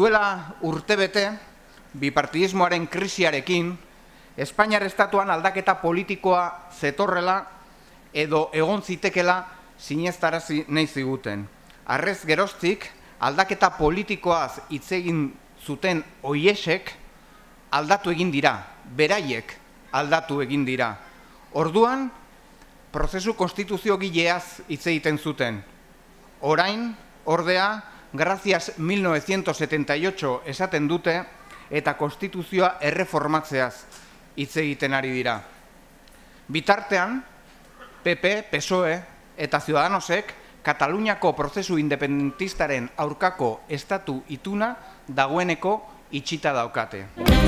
Duela urtebete, bipartidismoaren krisiarekin, Espainiar estatuan aldaketa politikoa zetorrela edo egon zitekela sinestarazi nahi ziguten. Arrez geroztik, aldaketa politikoaz hitz egin zuten oiesek aldatu egin dira, beraiek aldatu egin dira. Orduan, prozesu konstituziogileaz hitz egiten zuten. Orain, ordea, gracias 1978 esaten dute eta konstituzioa erreformatzeaz hitz egiten ari dira. Bitartean, PP, PSOE eta Ciudadanosek Kataluniako prozesu independentistaren aurkako estatu ituna dagoeneko itxita daukate.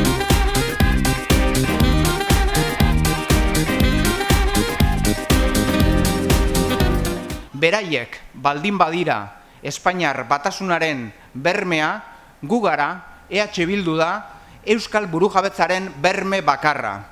Beraiek baldin badira Espainiar batasunaren bermea, gu gara, EH Bildu da, Euskal Burujabetzaren berme bakarra.